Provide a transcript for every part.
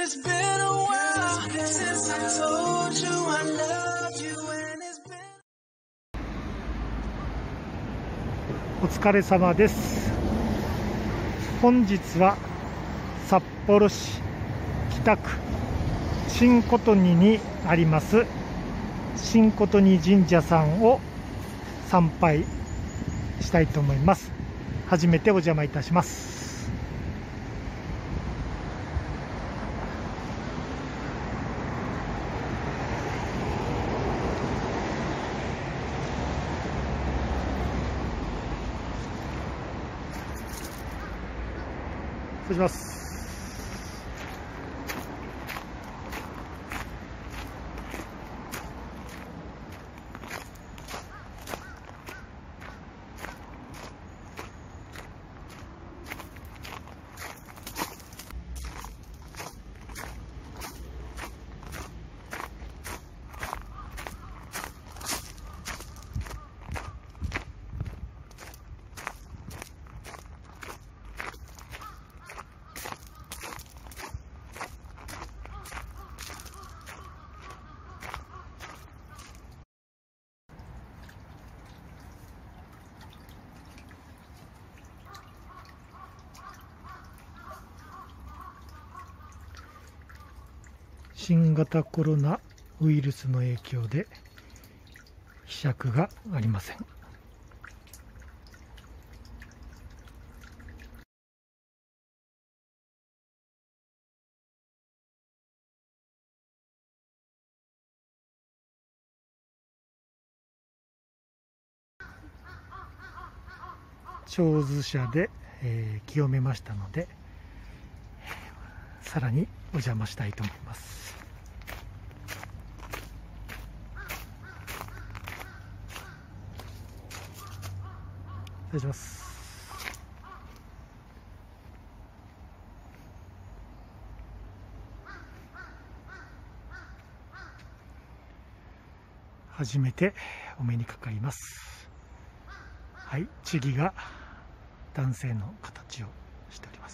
it's been a while since I told you I love you and it's been お疲れ様です。本日は札幌市北区新琴似にあります新琴似神社さんを参拝したいと思います。初めてお邪魔いたします。失礼します。新型コロナウイルスの影響でひしゃくがありません。手水舎で、清めましたので、さらにお邪魔したいと思います。失礼します。初めてお目にかかります。はい、次が男性の形をしております。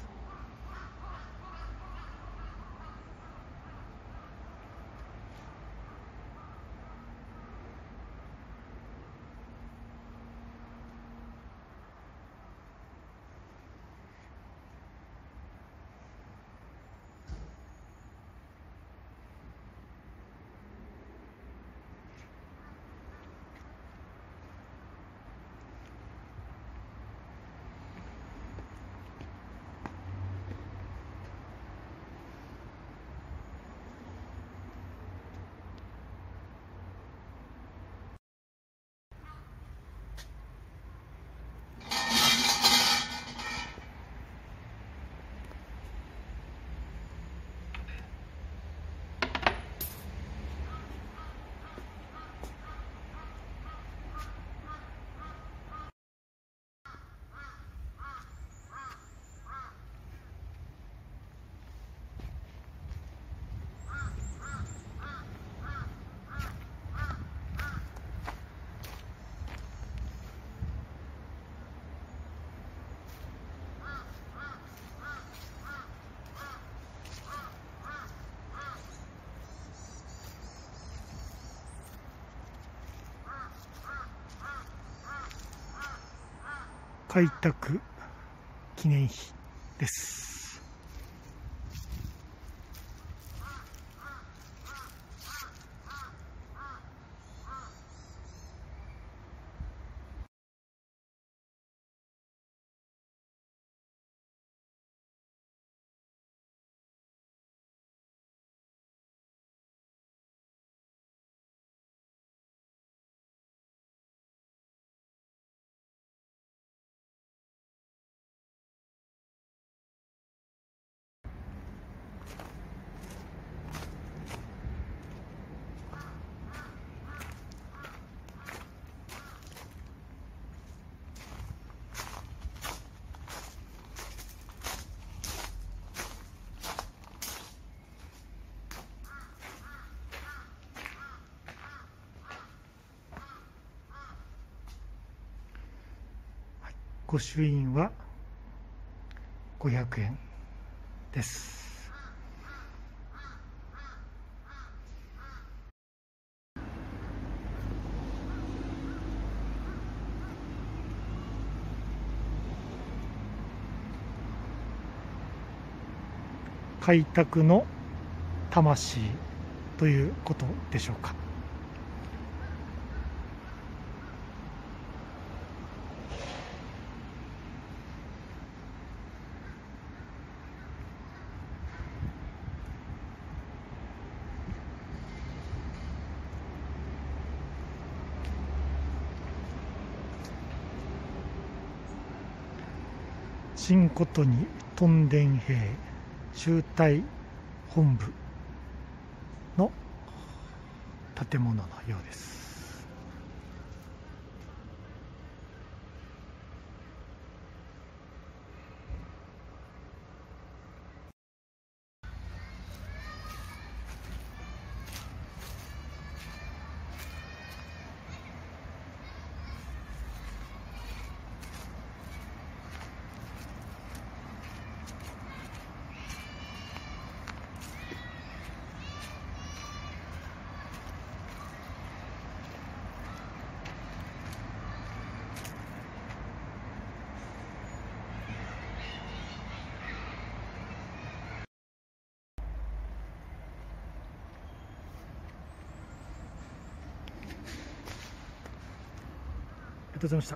開拓記念碑です。御朱印は500円です。 開拓の魂ということでしょうか。新琴に屯田兵集隊本部の建物のようです。ありがとうございました。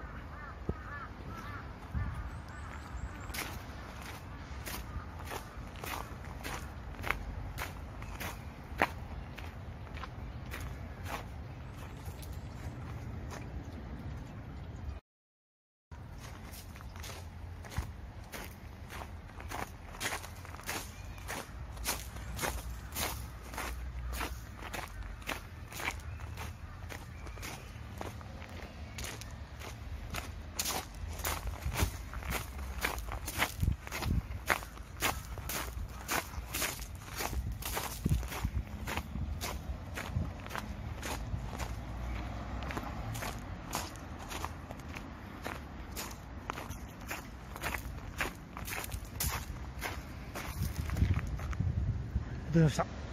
ありがとうございました。